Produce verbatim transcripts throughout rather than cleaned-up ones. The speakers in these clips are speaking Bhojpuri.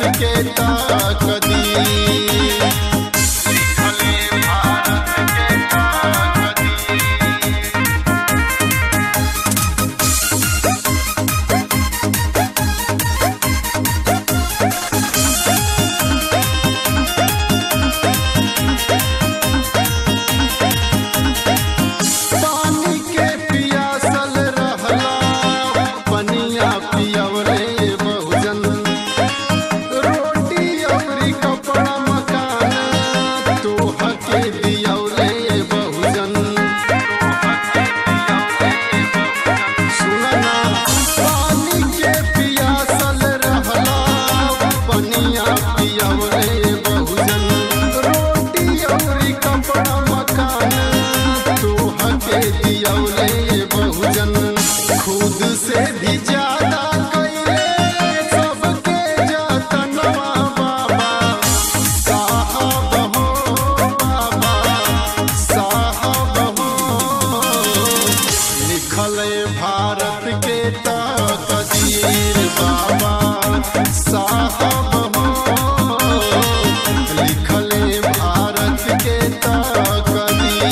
के ताकदीर। खुद से भी ज्यादा कइले सबके जतनवा बाबा साहब हो, बाबा साहब हो। लिखले भारत के तकदीर बाबा साहब हो, लिखले भारत के तकदीर।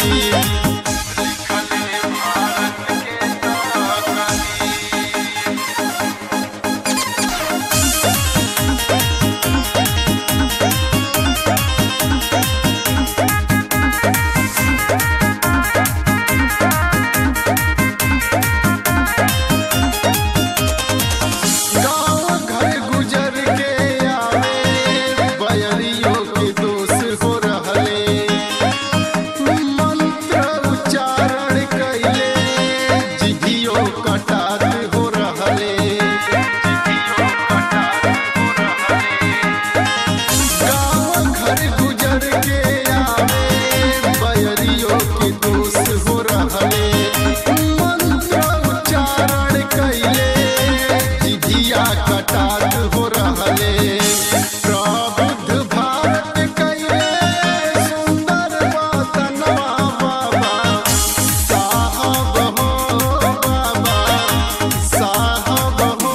कटार हो रहले प्रबुद्ध भारत कइले सुंदर वतनवा बाबा साहब हो, बाबा साहब हो।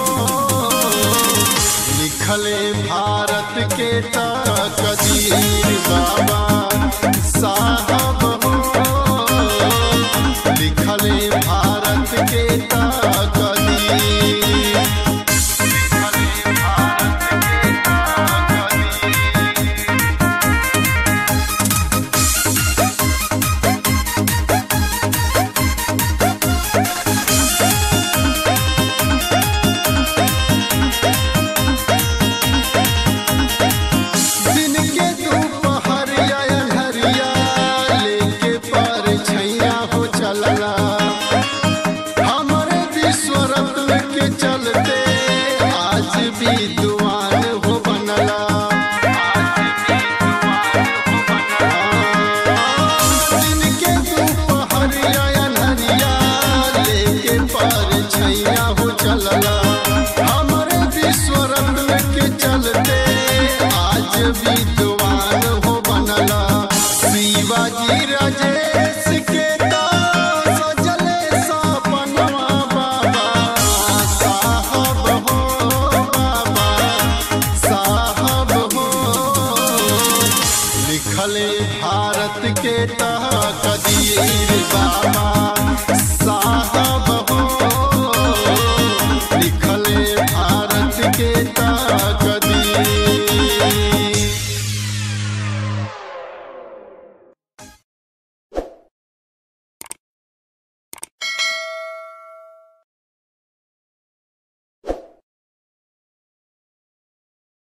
लिखले भारत के तकदीर बाबा साहब हो, लिखले भारत के तकदीर। विद्वान हो बनला जिनके दोपहरिया अनहरिया लेके पर छैया हो चलला। हमारे विश्वरत्न के चलते आज विद्वान हो बनला। शिवाजी राजेश के सजले सपनवा बाबा साहब हो, लिखले भारत के